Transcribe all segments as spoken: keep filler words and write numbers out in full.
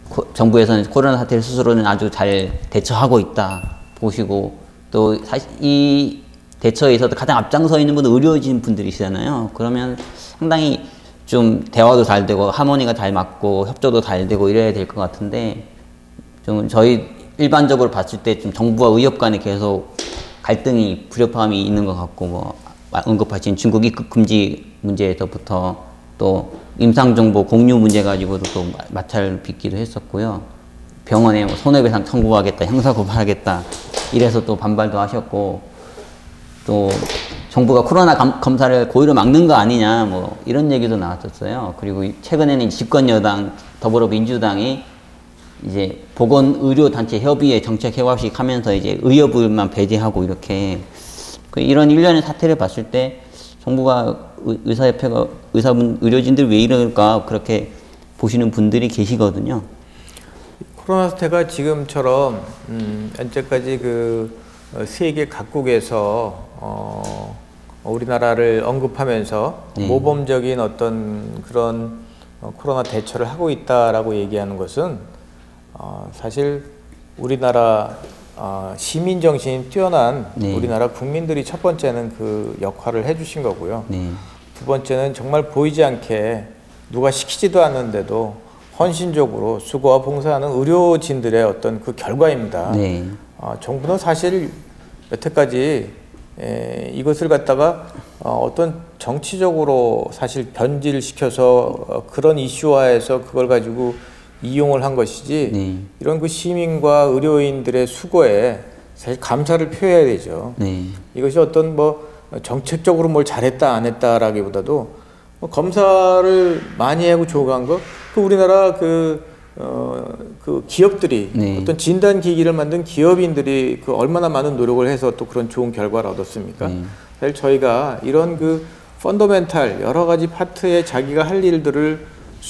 고, 정부에서는 코로나 사태를 스스로는 아주 잘 대처하고 있다 보시고, 또 사실 이 대처에 있어서 가장 앞장서 있는 분은 의료진 분들이시잖아요. 그러면 상당히 좀 대화도 잘 되고 하모니가 잘 맞고 협조도 잘 되고 이래야 될 것 같은데, 좀 저희 일반적으로 봤을 때 좀 정부와 의협 간에 계속 갈등이, 불협화음이 있는 것 같고, 뭐 언급하신 중국 입국 금지 문제에서부터 또 임상정보 공유 문제 가지고도 또 마찰을 빚기도 했었고요. 병원에 뭐 손해배상 청구하겠다, 형사고발하겠다 이래서 또 반발도 하셨고, 또 정부가 코로나 감, 검사를 고의로 막는 거 아니냐 뭐 이런 얘기도 나왔었어요. 그리고 최근에는 집권 여당 더불어민주당이 이제 보건의료단체 협의회 정책 해화식 하면서 이제 의협을만 배제하고 이렇게, 이런 일련의 사태를 봤을 때 정부가 의사협회가 의사분 의료진들 왜 이럴까 그렇게 보시는 분들이 계시거든요. 코로나 사태가 지금처럼 음, 현재까지 그 세계 각국에서 어, 우리나라를 언급하면서 네. 모범적인 어떤 그런 어, 코로나 대처를 하고 있다라고 얘기하는 것은 어, 사실 우리나라 어, 시민 정신이 뛰어난 네. 우리나라 국민들이 첫 번째는 그 역할을 해주신 거고요. 네. 두 번째는 정말 보이지 않게 누가 시키지도 않는데도 헌신적으로 수고와 봉사하는 의료진들의 어떤 그 결과입니다. 네. 어, 정부는 사실 여태까지 에, 이것을 갖다가 어, 어떤 정치적으로 사실 변질을 시켜서 어, 그런 이슈화해서 그걸 가지고 이용을 한 것이지 네. 이런 그 시민과 의료인들의 수고에 사실 감사를 표해야 되죠. 네. 이것이 어떤 뭐 정책적으로 뭘 잘했다 안 했다라기보다도 뭐 검사를 많이 하고 조각한 거, 그 우리나라 그, 어, 그 기업들이 네. 어떤 진단 기기를 만든 기업인들이 그 얼마나 많은 노력을 해서 또 그런 좋은 결과를 얻었습니까? 네. 사실 저희가 이런 그 펀더멘탈 여러 가지 파트에 자기가 할 일들을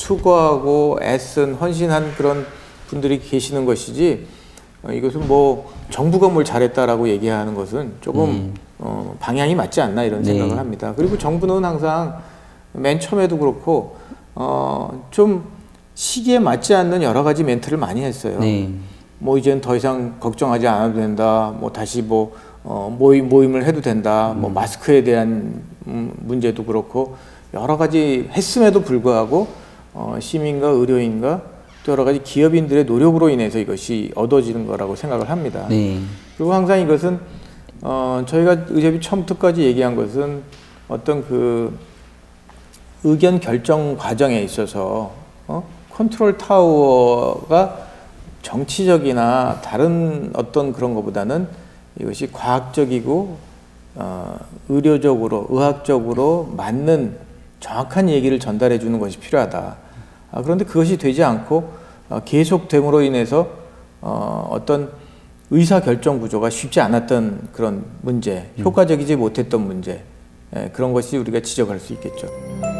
수고하고 애쓴 헌신한 그런 분들이 계시는 것이지, 어, 이것은 뭐 정부가 뭘 잘했다라고 얘기하는 것은 조금 음. 어, 방향이 맞지 않나 이런 네. 생각을 합니다. 그리고 정부는 항상 맨 처음에도 그렇고 어, 좀 시기에 맞지 않는 여러 가지 멘트를 많이 했어요. 네. 뭐 이제는 더 이상 걱정하지 않아도 된다. 뭐 다시 뭐 어, 모임 모임을 해도 된다. 음. 뭐 마스크에 대한 음, 문제도 그렇고 여러 가지 했음에도 불구하고 어, 시민과 의료인과 또 여러 가지 기업인들의 노력으로 인해서 이것이 얻어지는 거라고 생각을 합니다. 네. 그리고 항상 이것은 어, 저희가 의협이 처음부터까지 얘기한 것은 어떤 그 의견 결정 과정에 있어서 어? 컨트롤 타워가 정치적이나 다른 어떤 그런 것보다는 이것이 과학적이고 어, 의료적으로 의학적으로 맞는 정확한 얘기를 전달해 주는 것이 필요하다. 아, 그런데 그것이 되지 않고 어, 계속됨으로 인해서 어, 어떤 의사결정 구조가 쉽지 않았던 그런 문제, 효과적이지 못했던 문제, 예, 그런 것이 우리가 지적할 수 있겠죠.